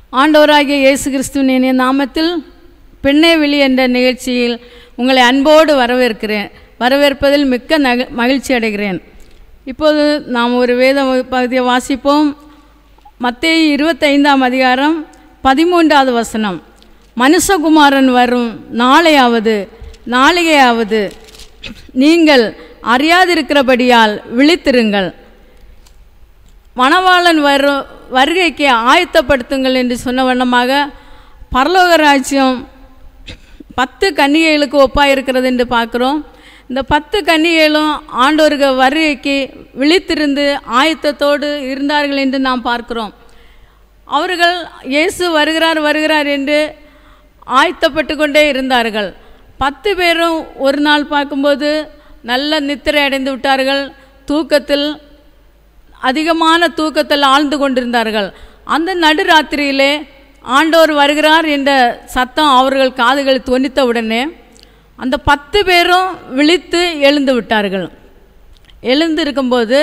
ஆண்டவராகிய இயேசு கிறிஸ்துவின் இனிய நாமத்தில் பெண்ணே விழி என்ற நிகழ்ச்சியில் உங்களை அன்போடு வரவேற்பதில் மிக்க மகிழ்ச்சி அடைகிறேன். இப்போது நாம் ஒரு வேத பகுதியை வாசிப்போம். மத்தேயு 25ஆம் அதிகாரம் 13வது வசனம். மனுஷகுமாரன் வரும் நாளையாவது நீங்கள் அறியாதிருக்கிறபடியால் விழித்திருங்கள். மணவாளன் வருகைக்கு ஆயத்தப்படுத்துங்கள் என்று சொன்ன வண்ணமாக பரலோக ராஜ்யம் 10 கன்னிகைகளுக்கு ஒப்பாக இருக்கிறது என்று பார்க்குறோம். இந்த 10 கன்னிகைகளும் ஆண்டவருக்கு வருகைக்கு விழித்திருந்து ஆயத்தத்தோடு இருந்தார்கள் என்று நாம் பார்க்கிறோம். அவர்கள் இயேசு வருகிறார் என்று ஆயத்தப்பட்டு கொண்டே இருந்தார்கள். 10 பேரும் ஒரு நாள் பார்க்கும்போது நல்ல நித்திரை அடைந்து விட்டார்கள். அதிகமான தூக்கத்தில் ஆழ்ந்து கொண்டிருந்தார்கள். அந்த நடுராத்திரியிலே ஆண்டவர் வருகிறார் என்ற சத்தம் அவர்கள் காதுகள் தொனித்தவுடனே அந்த 10 பேரும் விழித்து எழுந்து விட்டார்கள். எழுந்து இருக்கும்போது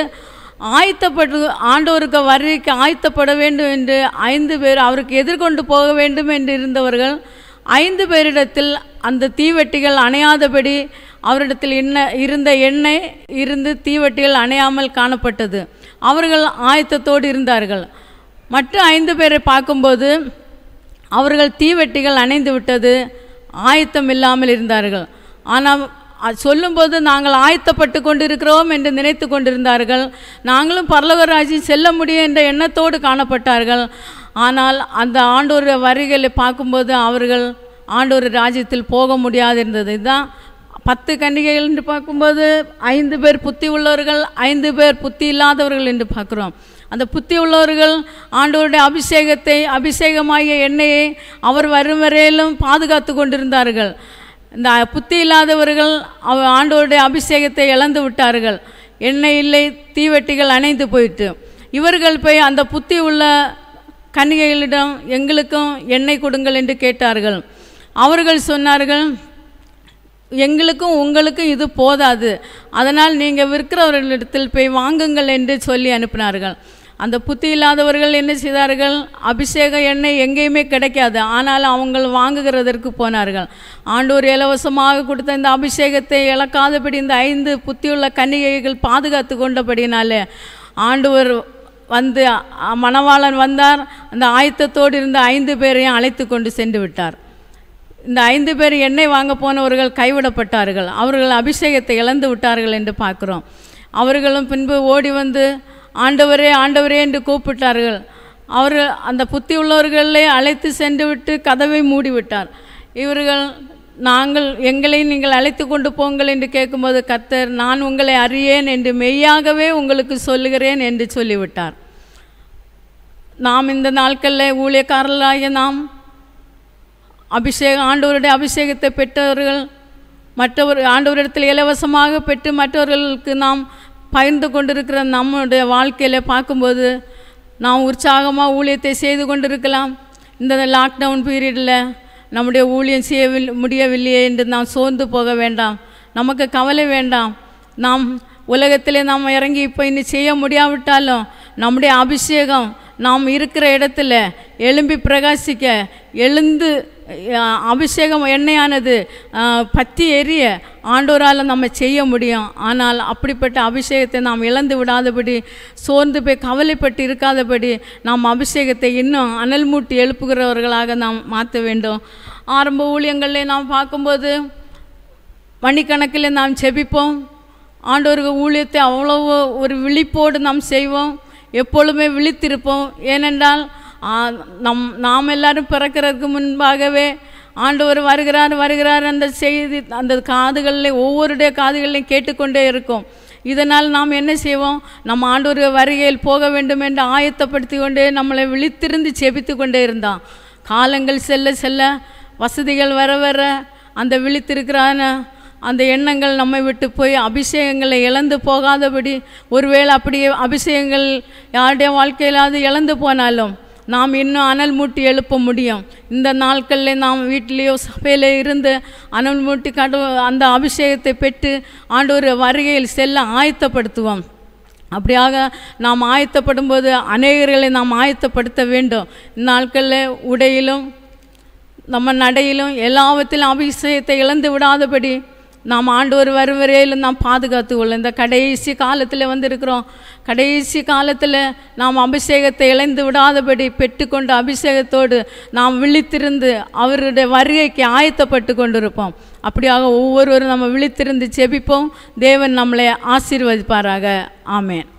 ஆண்டவருக்கு வருகைக்கு ஆயத்தப்பட வேண்டும் என்று 5 பேர் அவருக்கு எதிர்கொண்டு போக வேண்டும் என்று இருந்தவர்கள் 5 பேரிடத்தில் அந்த தீவெட்டிகள் அணையாதபடி அவரிடத்தில் இருந்த எண்ணெய் தீவெட்டிகள் அணையாமல் காணப்பட்டது. அவர்கள் ஆயத்தத்தோடு இருந்தார்கள். மற்ற 5 பேரை பார்க்கும்போது அவர்கள் தீவெட்டிகள் அணைந்து விட்டது, ஆயத்தம் இல்லாமல் இருந்தார்கள். ஆனால் சொல்லும்போது நாங்கள் ஆயத்தப்பட்டு கொண்டிருக்கிறோம் என்று நினைத்து கொண்டிருந்தார்கள். நாங்களும் பரலோக ராஜ்யம் செல்ல முடியும் என்ற எண்ணத்தோடு காணப்பட்டார்கள். ஆனால் அந்த ஆண்டோர் வருகைகளை பார்க்கும்போது அவர்கள் ஆண்டோர் ராஜ்யத்தில் போக முடியாது இருந்தது. இதுதான் 10 கன்னிகைகள் என்று பார்க்கும்போது 5 பேர் புத்தி உள்ளவர்கள், 5 பேர் புத்தி இல்லாதவர்கள் என்று பார்க்குறோம். அந்த புத்தி உள்ளவர்கள் ஆண்டவருடைய அபிஷேகமாகிய எண்ணெயை அவர் வரும் வரையிலும் பாதுகாத்து கொண்டிருந்தார்கள். இந்த புத்தி இல்லாதவர்கள் ஆண்டவருடைய அபிஷேகத்தை இழந்து விட்டார்கள். எண்ணெய் இல்லை, தீவெட்டிகள் அணைந்து போயிட்டு இவர்கள் போய் அந்த புத்தி உள்ள கன்னிகைகளிடம் எங்களுக்கும் எண்ணெய் கொடுங்கள் என்று கேட்டார்கள். அவர்கள் சொன்னார்கள், எங்களுக்கும் உங்களுக்கும் இது போதாது, அதனால் நீங்கள் விற்கிறவர்களிடத்தில் போய் வாங்குங்கள் என்று சொல்லி அனுப்பினார்கள். அந்த புத்தி இல்லாதவர்கள் என்ன செய்தார்கள்? அபிஷேக எண்ணெய் எங்கேயுமே கிடைக்காது, ஆனால் அவங்க வாங்குகிறதற்கு போனார்கள். ஆண்டவர் இலவசமாக கொடுத்த இந்த அபிஷேகத்தை இழக்காதபடி இந்த 5 புத்தியுள்ள கன்னிகைகள் பாதுகாத்து கொண்டபடினாலே ஆண்டவர் மணவாளன் வந்தார். அந்த ஆயத்தத்தோடு இருந்த 5 பேரையும் அழைத்து கொண்டு சென்று விட்டார். இந்த 5 பேர் எண்ணெய் வாங்க போனவர்கள் கைவிடப்பட்டார்கள். அவர்கள் அபிஷேகத்தை இழந்து விட்டார்கள் என்று பார்க்குறோம். அவர்களும் பின்பு ஓடி வந்து ஆண்டவரே ஆண்டவரே என்று கூப்பிட்டார்கள். அவர்கள் அந்த புத்தி உள்ளவர்களே அழைத்து சென்று விட்டு கதவை மூடிவிட்டார். இவர்கள் எங்களை நீங்கள் அழைத்து கொண்டு போங்கள் என்று கேட்கும்போது கர்த்தர், நான் உங்களை அறியேன் என்று மெய்யாகவே உங்களுக்கு சொல்லுகிறேன் என்று சொல்லிவிட்டார். நாம் இந்த நாட்களில் ஊழியக்காரர்களாகிய நாம் ஆண்டவருடைய அபிஷேகத்தை பெற்றவர்கள், ஆண்டவரிடத்தில் இலவசமாக பெற்று மற்றவர்களுக்கு நாம் பகிர்ந்து கொண்டிருக்கிற நம்முடைய வாழ்க்கையில் பார்க்கும்போது நாம் உற்சாகமாக ஊழியத்தை செய்து கொண்டிருக்கலாம். இந்த லாக்டவுன் பீரியடில் நம்முடைய ஊழியம் செய்ய முடியவில்லையே என்று நாம் சோர்ந்து போக வேண்டாம், நமக்கு கவலை வேண்டாம். நாம் உலகத்திலே நாம் இறங்கி இப்போ இன்னும் செய்ய முடியாவிட்டாலும் நம்முடைய அபிஷேகம் நாம் இருக்கிற இடத்துல எழும்பி பிரகாசிக்க எழுந்து அபிஷேகம் எண்ணெயானது பற்றி எரிய ஆண்டோரால் நம்ம செய்ய முடியும். ஆனால் அப்படிப்பட்ட அபிஷேகத்தை நாம் இழந்து விடாதபடி, சோர்ந்து போய் கவலைப்பட்டு இருக்காதபடி நாம் அபிஷேகத்தை இன்னும் அனல் மூட்டி எழுப்புகிறவர்களாக நாம் மாற்ற வேண்டும். ஆரம்ப ஊழியங்களில் நாம் பார்க்கும்போது மணிக்கணக்கில் நாம் செபிப்போம். ஆண்டவருக்கு ஊழியத்தை அவ்வளவு ஒரு விழிப்போடு நாம் செய்வோம். எப்பொழுதுமே விழித்திருப்போம். ஏனென்றால் நாம் எல்லாரும் பிறக்கிறதுக்கு முன்பாகவே ஆண்டவர் வருகிறார் அந்த செய்தி அந்த காதுகளில் ஒவ்வொருடைய காதுகளையும் கேட்டுக்கொண்டே இருக்கும். இதனால் நாம் என்ன செய்வோம்? நம்ம ஆண்டவர் வருகையில் போக வேண்டும் என்று ஆயத்தப்படுத்தி கொண்டே நம்மளை விழித்திருந்து செபித்து கொண்டே இருந்தான். காலங்கள் செல்ல செல்ல வசதிகள் வர அந்த விழித்திருக்கிறான அந்த எண்ணங்கள் நம்மை விட்டு போய் அபிஷேகங்களை இழந்து போகாதபடி, ஒருவேளை அப்படியே அபிஷேகங்கள் யாருடைய வாழ்க்கையிலாவது இழந்து போனாலும் நாம் இன்னும் அனல் மூட்டி எழுப்ப முடியும். இந்த நாட்களில் நாம் வீட்டிலேயோ சபையிலே இருந்து அனல் மூட்டி அந்த அபிஷேகத்தை பெற்று ஆண்டவர் வருகையில் செல்ல ஆயத்தப்படுத்துவோம். அப்படியாக நாம் ஆயத்தப்படும்போது அநேகர்களை நாம் ஆயத்தப்படுத்த வேண்டும். இந்நாட்களில் உடையிலும் நம்ம நடையிலும் எல்லாவற்றிலும் அபிஷேகத்தை இழந்து விடாதபடி நாம் ஆண்டவர் வரும் வரையிலும் நாம் பாதுகாத்து கொள்ள. இந்த கடைசி காலத்தில் வந்திருக்கிறோம். கடைசி காலத்தில் நாம் அபிஷேகத்தை இழந்து விடாதபடி பெற்றுக்கொண்ட அபிஷேகத்தோடு நாம் விழித்திருந்து அவருடைய வருகைக்கு ஆயத்தப்பட்டு கொண்டிருப்போம். அப்படியாக ஒவ்வொருவரும் நம்ம விழித்திருந்து ஜெபிப்போம். தேவன் நம்மளை ஆசீர்வதிப்பாராக. ஆமென்.